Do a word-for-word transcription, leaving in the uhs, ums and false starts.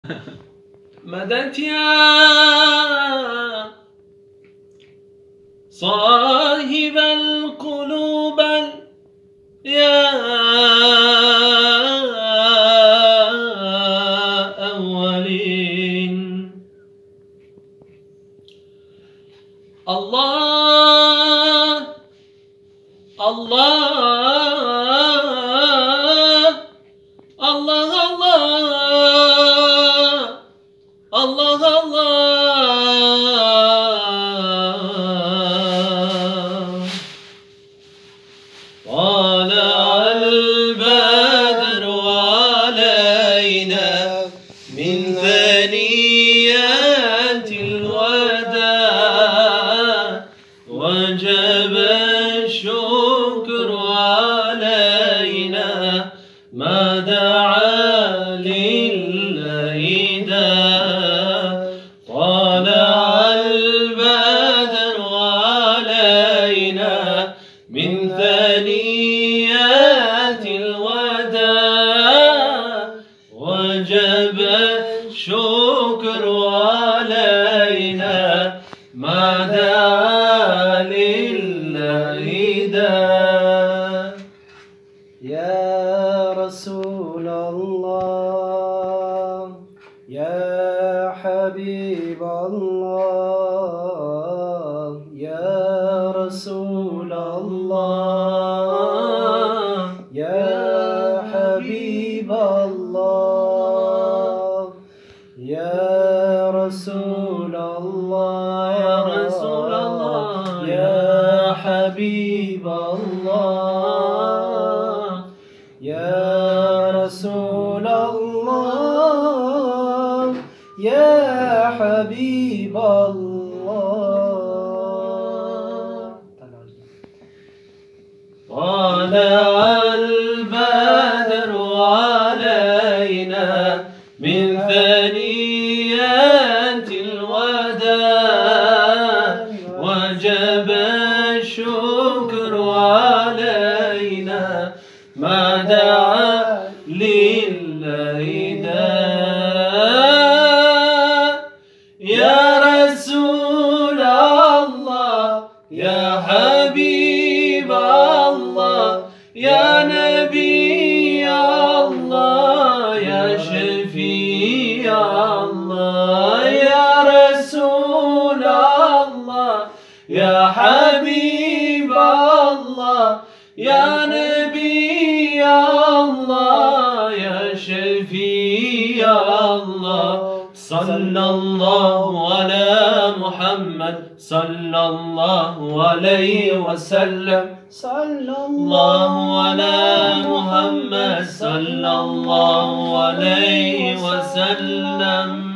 مدت يا صاحب القلوب يا أولين. الله الله الله الله الله الله. طلع البدر علينا من ثنيات الوداع وجب الشكر علينا ما دعا لله داع. طلع البدر علينا من ثنيات الوداع وجب الشكر علينا ما دعا لله داع. يا رسول الله يا حبيب الله يا رسول الله يا حبيب الله يا رسول الله يا رسول الله يا حبيب الله يا رسول الله يا حبيب الله. طلع البدر علينا من ثنيات الوداع وجب الشكر علينا ما دعا لله داع. يا رسول الله يا حبيب الله يا نبي الله يا شفيع الله يا رسول الله يا حبيب الله يا نبي الله يا شفيع الله. صلى الله على محمد صلى الله عليه وسلم. صلى الله على محمد صلى الله عليه وسلم.